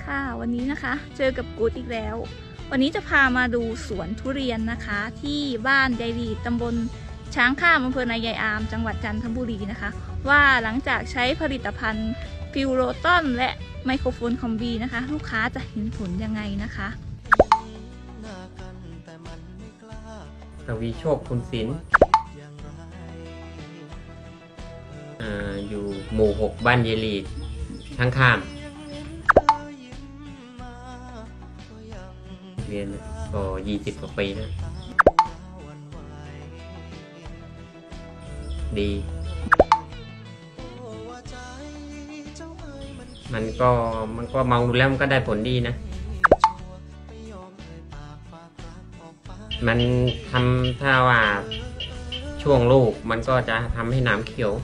ค่ะวันนี้นะคะเจอกับกู๊ดอีกแล้ววันนี้จะพามาดูสวนทุเรียนนะคะที่บ้านยายรีตำบลช้างข้ามอำเภอนายายอามจังหวัดจันทบุรีนะคะว่าหลังจากใช้ผลิตภัณฑ์ฟิวโรตอนและไมโครโฟนคอมบีนะคะลูกค้าจะเห็นผลยังไงนะคะทวีโชคคุณศิลป์อยู่หมู่ 6บ้านยายรีช้างข้ามเรียนก็20 กว่าปีนะดีมันก็มองดูแล้วมันก็ได้ผลดีนะมันทำถ้าว่าช่วงลูกมันก็จะทำให้หนามเขียว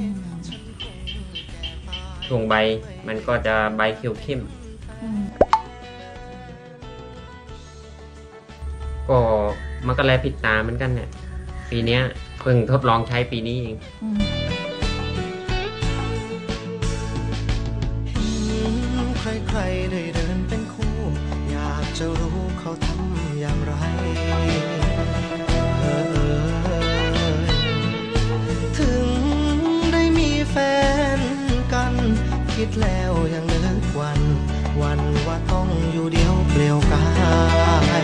ช่วงใบมันก็จะใบเขียวเข้มก็มันก็แลผิดตาเหมือนกันเนี่ยปีนี้เพิ่งทดลองใช้ปีนี้เองใครๆได้เดินเป็นคู่อยากจะรู้เขาทำอย่างไรถึงได้มีแฟนกันคิดแล้วยังนึกวันว่าต้องอยู่เดียวเปลี่ยวกาย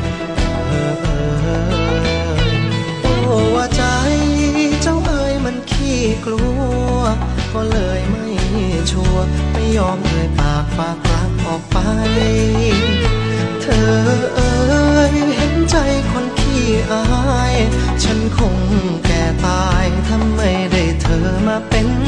โอ้ว่าใจเจ้าเอ๋ยมันขี้กลัวก็เลยไม่ชัวร์ไม่ยอมเอ่ยปากฝากรักออกไปเธอเอ๋ยเห็นใจคนขี้อายฉันคงแก่ตายถ้าไม่ได้เธอมาเป็น